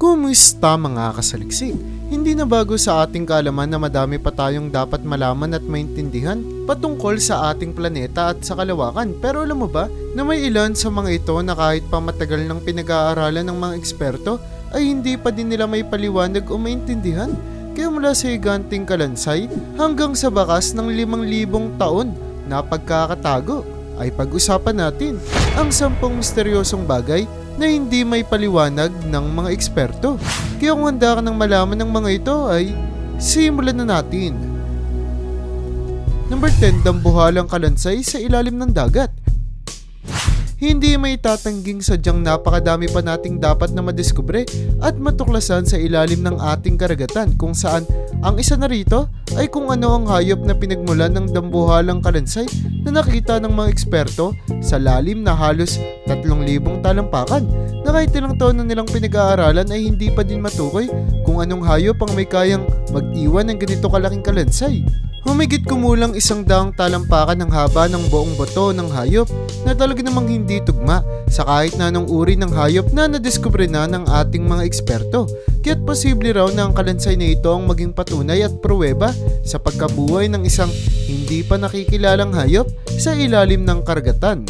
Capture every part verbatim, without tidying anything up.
Kumusta mga kasaliksik? Hindi na bago sa ating kaalaman na madami pa tayong dapat malaman at maintindihan patungkol sa ating planeta at sa kalawakan. Pero alam mo ba na may ilan sa mga ito na kahit pa matagal ng pinag-aaralan ng mga eksperto ay hindi pa din nila may paliwanag o maintindihan? Kaya mula sa higanting kalansay hanggang sa bakas ng limang libong taon na pagkakatago ay pag-usapan natin ang sampung misteryosong bagay na hindi may paliwanag ng mga eksperto. Kaya kung handa ka ng malaman ng mga ito ay simulan na natin. Number ten. Dambuhalang kalansay sa ilalim ng dagat. Hindi may tatangging sadyang napakadami pa nating dapat na madiskubre at matuklasan sa ilalim ng ating karagatan, kung saan ang isa na rito ay kung ano ang hayop na pinagmulan ng dambuhalang kalansay na nakita ng mga eksperto sa lalim na halos tatlong libong talampakan, na kahit ilang taon na nilang pinag-aaralan ay hindi pa din matukoy kung anong hayop ang may kayang mag-iwan ng ganito kalaking kalansay. Humigit kumulang isang daang talampakan ng haba ng buong buto ng hayop na talaga namang hindi tugma sa kahit na anong uri ng hayop na nadiskubre na ng ating mga eksperto. Kaya't posible raw na ang kalansay na ito ang maging patunay at pruweba sa pagkabuhay ng isang hindi pa nakikilalang hayop sa ilalim ng karagatan.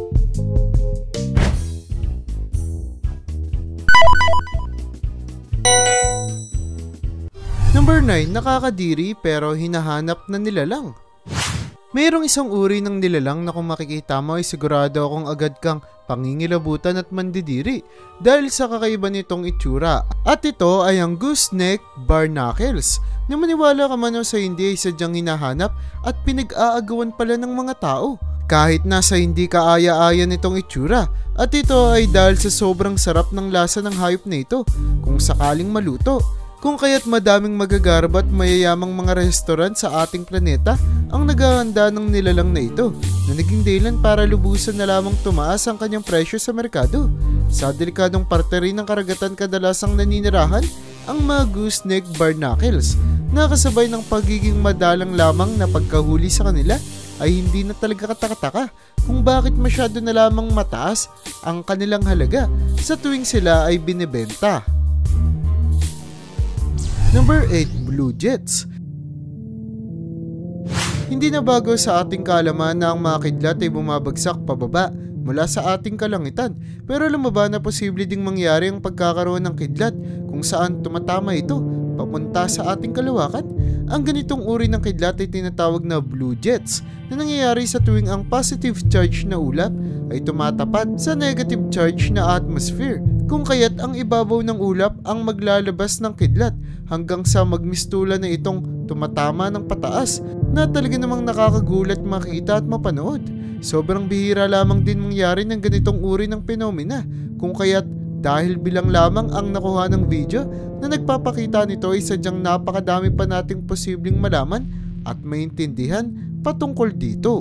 Number nine. Nakakadiri pero hinahanap na nilalang. Mayroong isang uri ng nilalang na kung makikita mo ay sigurado akong agad kang pangingilabutan at mandidiri dahil sa kakaiba nitong itsura. At ito ay ang gooseneck barnacles, na maniwala ka man o sa hindi ay sadyang hinahanap at pinag-aagawan pala ng mga tao. Kahit nasa hindi kaaya-aya nitong itsura, at ito ay dahil sa sobrang sarap ng lasa ng hayop na ito kung sakaling maluto. Kung kaya't madaming magagarba at mayayamang mga restaurant sa ating planeta ang naghahanda ng nilalang na ito, na naging dahilan para lubusan na lamang tumaas ang kanyang presyo sa merkado. Sa delikadong parte rin ng karagatan kadalasang naninirahan ang mga gooseneck barnacles, na kasabay ng pagiging madalang lamang na pagkahuli sa kanila ay hindi na talaga katakataka kung bakit masyado na lamang mataas ang kanilang halaga sa tuwing sila ay binibenta. Number eight. Blue Jets. Hindi na bago sa ating kaalaman na ang mga kidlat ay bumabagsak pababa mula sa ating kalangitan. Pero alam mo ba na posible ding mangyari ang pagkakaroon ng kidlat kung saan tumatama ito papunta sa ating kalawakan? Ang ganitong uri ng kidlat ay tinatawag na blue jets, na nangyayari sa tuwing ang positive charge na ulap ay tumatapat sa negative charge na atmosphere. Kung kaya't ang ibabaw ng ulap ang maglalabas ng kidlat hanggang sa magmistula na itong tumatama ng pataas, na talaga namang nakakagulat makita at mapanood. Sobrang bihira lamang din mangyari ng ganitong uri ng penomena, kung kaya't dahil bilang lamang ang nakuha ng video na nagpapakita nito ay sadyang napakadami pa nating posibleng malaman at maintindihan patungkol dito.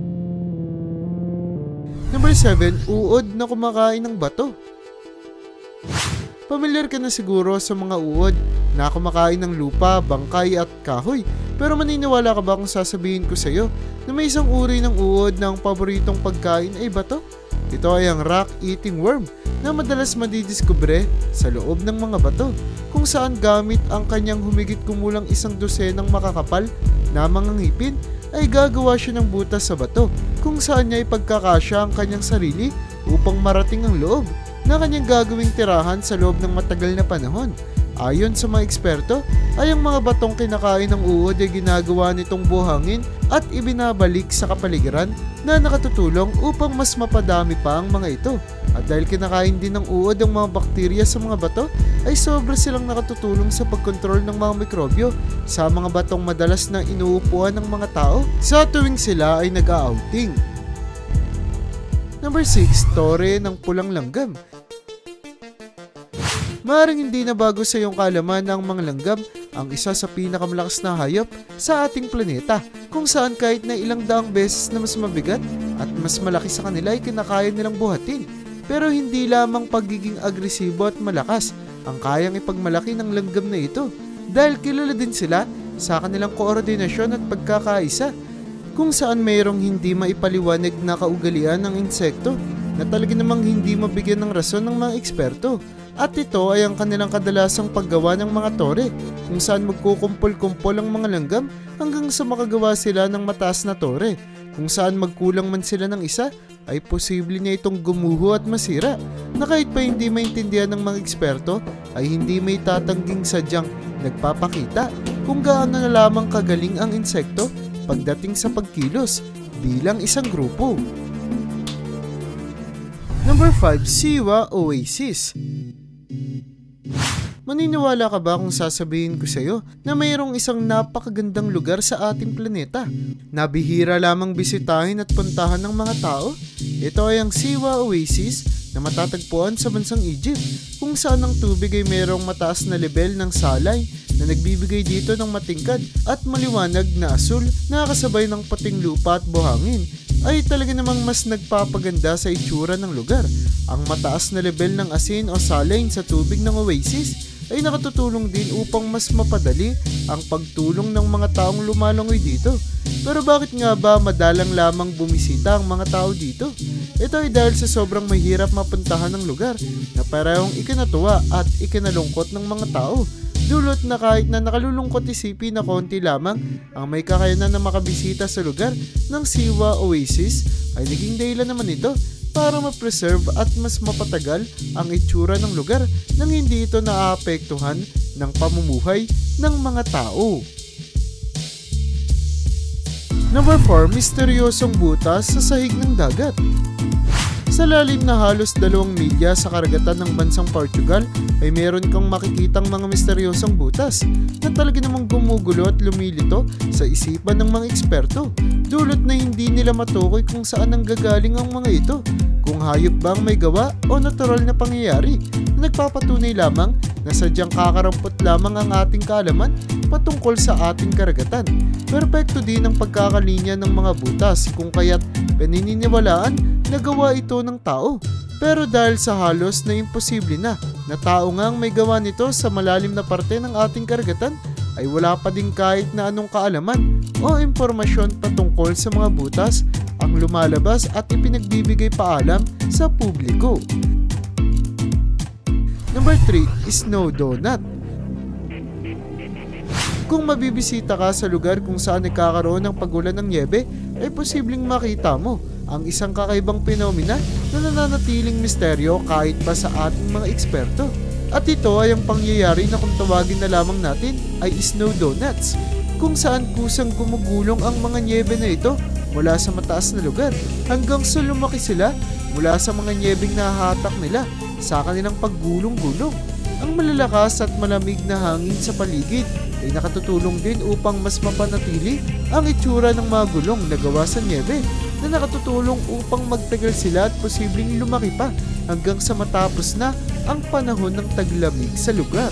Number seven. Uod na kumakain ng bato. Pamilyar ka na siguro sa mga uod na kumakain ng lupa, bangkay at kahoy. Pero maniniwala ka ba kung sasabihin ko sa iyo na may isang uri ng uod na ang paboritong pagkain ay bato? Ito ay ang rock-eating worm, na madalas madidiskubre sa loob ng mga bato, kung saan gamit ang kanyang humigit kumulang isang dosenang makakapal na mga ngipin ay gagawa siya ng butas sa bato, kung saan niya ipagkakasya ang kanyang sarili upang marating ang loob na kanyang gagawing tirahan sa loob ng matagal na panahon. Ayon sa mga eksperto, ay ang mga batong kinakain ng uod ay ginagawa nitong buhangin at ibinabalik sa kapaligiran na nakatutulong upang mas mapadami pa ang mga ito. At dahil kinakain din ng uod ang mga bakterya sa mga bato, ay sobra silang nakatutulong sa pagkontrol ng mga mikrobyo sa mga batong madalas na inuupuan ng mga tao sa tuwing sila ay nag-outing. Number six. Tore ng pulang langgam. Maaaring hindi na bago sa iyong kaalaman na ang mga langgam ang isa sa pinakamalakas na hayop sa ating planeta, kung saan kahit na ilang daang beses na mas mabigat at mas malaki sa kanila ay kinakaya nilang buhatin. Pero hindi lamang pagiging agresibo at malakas ang kayang ipagmalaki ng langgam na ito, dahil kilala din sila sa kanilang koordinasyon at pagkakaisa, kung saan mayroong hindi maipaliwanag na kaugalian ng insekto na talaga namang hindi mabigyan ng rason ng mga eksperto. At ito ay ang kanilang kadalasang paggawa ng mga tore, kung saan magkukumpol-kumpol ang mga langgam hanggang sa makagawa sila ng mataas na tore. Kung saan magkulang man sila ng isa, ay posible niya itong gumuho at masira, na kahit pa hindi maintindihan ng mga eksperto ay hindi may tatangging sadyang nagpapakita kung gaano na lamang kagaling ang insekto pagdating sa pagkilos bilang isang grupo. Number five. Siwa Oasis. Maniniwala ka ba kung sasabihin ko sa iyo na mayroong isang napakagandang lugar sa ating planeta na bihira lamang bisitahin at puntahan ng mga tao? Ito ay ang Siwa Oasis na matatagpuan sa bansang Egypt, kung saan ang tubig ay mayroong mataas na level ng salay na nagbibigay dito ng matingkad at maliwanag na asul na kasabay ng puting lupa at buhangin ay talaga namang mas nagpapaganda sa itsura ng lugar. Ang mataas na level ng asin o saline sa tubig ng oasis ay nakatutulong din upang mas mapadali ang pagtulong ng mga taong lumalangoy dito. Pero bakit nga ba madalang lamang bumisita ang mga tao dito? Ito ay dahil sa sobrang mahirap mapuntahan ng lugar na parehong ikinatuwa at ikinalungkot ng mga tao. Dulot na kahit na nakalulungkot isipin na konti lamang ang may kakayanan na makabisita sa lugar ng Siwa Oasis, ay naging dahilan naman ito para ma-preserve at mas mapatagal ang itsura ng lugar nang hindi ito naaapektuhan ng pamumuhay ng mga tao. Number four. Misteryosong butas sa sahig ng dagat. Sa lalim na halos dalawang milya sa karagatan ng bansang Portugal ay meron kang makikitang mga misteryosong butas na talaga namang gumugulo at lumilito sa isipan ng mga eksperto, dulot na hindi nila matukoy kung saan ang gagaling ang mga ito, kung hayop bang may gawa o natural na pangyayari na nagpapatunay lamang na sadyang kakarampot lamang ang ating kaalaman patungkol sa ating karagatan. Perpekto din ang pagkakalinya ng mga butas, kung kaya't pininiwalaan na gawa ito ng tao. Pero dahil sa halos na imposible na na tao ngang may gawa nito sa malalim na parte ng ating karagatan, ay wala pa din kahit na anong kaalaman o impormasyon patungkol sa mga butas ang lumalabas at ipinagbibigay paalam sa publiko. Number three. Snow Donut. Kung mabibisita ka sa lugar kung saan nagkakaroon ng pagulan ng niyebe, ay posibleng makita mo ang isang kakaibang phenomena na nananatiling misteryo kahit pa sa ating mga eksperto. At ito ay ang pangyayari na kung tawagin na lamang natin ay snow donuts, kung saan kusang gumugulong ang mga niyebe na ito mula sa mataas na lugar hanggang sa lumaki sila mula sa mga niyebeng nahahatak nila sa kanilang paggulong-gulong. Ang malalakas at malamig na hangin sa paligid ay nakatutulong din upang mas mapanatili ang itsura ng mga gulong na gawa sa niyebe, na nakatutulong upang magtagal sila at posibleng lumaki pa hanggang sa matapos na ang panahon ng taglamig sa lugar.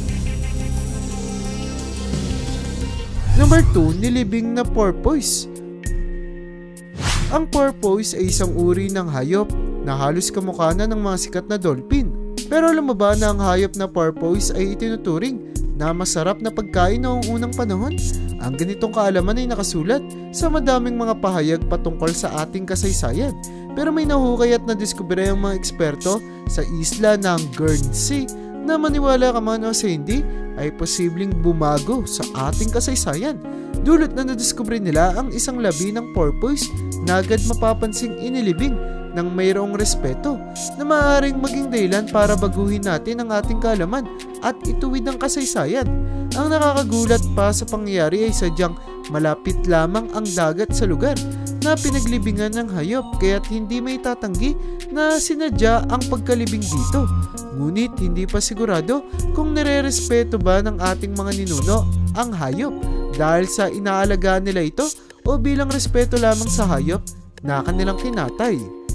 Number two. Nilibing na porpoise. Ang porpoise ay isang uri ng hayop na halos kamukha na ng mga sikat na dolphin. Pero alam mo ba na ang hayop na porpoise ay itinuturing na masarap na pagkain noong unang panahon? Ang ganitong kaalaman ay nakasulat sa madaming mga pahayag patungkol sa ating kasaysayan. Pero may nahukay at nadiskubre ang mga eksperto sa isla ng Guernsey na maniwala ka man o sa hindi ay posibleng bumago sa ating kasaysayan. Dulot na nadiskubre nila ang isang labi ng porpoise na agad mapapansing inilibing ng mayroong respeto na maaaring maging dahilan para baguhin natin ang ating kaalaman at ituwid ang kasaysayan. Ang nakakagulat pa sa pangyayari ay sadyang malapit lamang ang dagat sa lugar na pinaglibingan ng hayop, kaya't hindi may tatanggi na sinadya ang pagkalibing dito. Ngunit hindi pa sigurado kung nire-respeto ba ng ating mga ninuno ang hayop dahil sa inaalagaan nila ito o bilang respeto lamang sa hayop na kanilang kinatay.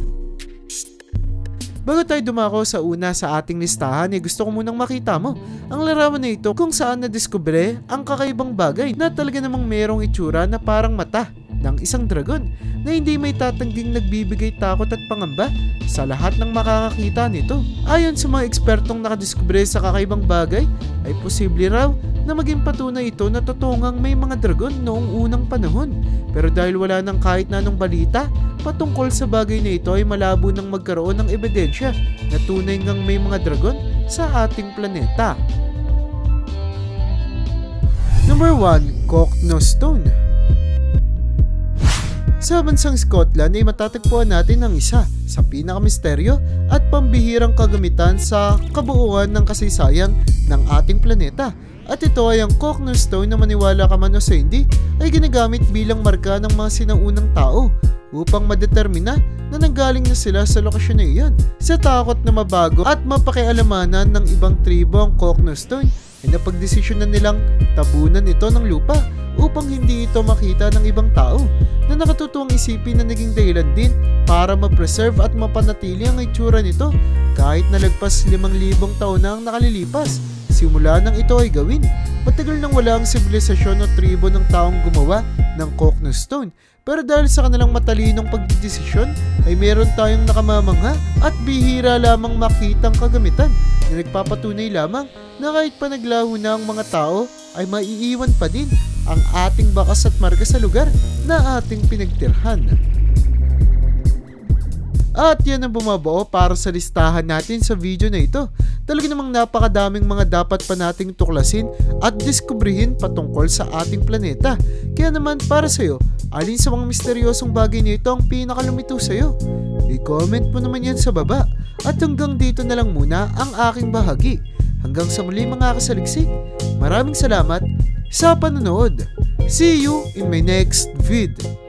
Bago tayo dumako sa una sa ating listahan, eh gusto ko munang makita mo ang larawan na ito kung saan nadiskubre ang kakaibang bagay na talaga namang mayroong itsura na parang mata ng isang dragon na hindi may tatangging nagbibigay takot at pangamba sa lahat ng makakakita nito. Ayon sa mga ekspertong nakadiskubre sa kakaibang bagay, ay posible raw na maging patunay ito na totoo ngang may mga dragon noong unang panahon. Pero dahil wala nang kahit na anong balita patungkol sa bagay na ito, ay malabo nang magkaroon ng ebidensya na tunay ngang may mga dragon sa ating planeta. Number one. Kokno Stone. Sa bansang Scotland ay matatagpuan natin ang isa sa pinakamisteryo at pambihirang kagamitan sa kabuuan ng kasaysayan ng ating planeta. At ito ay ang Kokno Stone na maniwala ka man o sa hindi ay ginagamit bilang marka ng mga sinaunang tao upang madetermina na nanggaling na sila sa lokasyon na iyon. Sa takot na mabago at mapakialamanan ng ibang tribo ang Kokno Stone ay napagdesisyon na nilang tabunan ito ng lupa upang hindi ito makita ng ibang tao, na nakatutuwang isipin na naging dahilan din para ma-preserve at mapanatili ang itsura nito kahit nalagpas limang libong taon na ang nakalilipas. Simula nang ito ay gawin, matagal nang wala ang sibilisasyon o tribo ng taong gumawa ng Kokno Stone. Pero dahil sa kanilang matalinong pagdidesisyon ay meron tayong nakamamangha at bihira lamang makitang kagamitan na nagpapatunay lamang na kahit pa naglaho na ang mga tao ay maiiwan pa din ang ating bakas at marka sa lugar na ating pinagtirhan. At yan ang bumabuo para sa listahan natin sa video na ito. Talaga namang napakadaming mga dapat pa nating tuklasin at diskubrihin patungkol sa ating planeta. Kaya naman para sa'yo, alin sa mga misteryosong bagay na ito ang pinakalumito sa'yo? I-comment mo naman yan sa baba. At hanggang dito na lang muna ang aking bahagi. Hanggang sa muli mga kasaliksik, maraming salamat sa panonood. See you in my next vid.